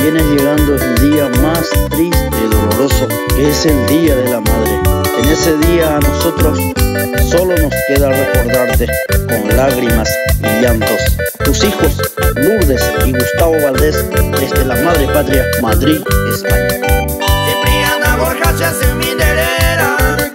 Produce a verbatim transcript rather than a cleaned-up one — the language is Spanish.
viene llegando el día más triste y doloroso, que es el Día de la Madre. En ese día a nosotros solo nos queda recordarte con lágrimas y llantos. Tus hijos, Lourdes y Gustavo Valdés, desde la madre patria, Madrid, España. Cipriana Borja se hace minderera.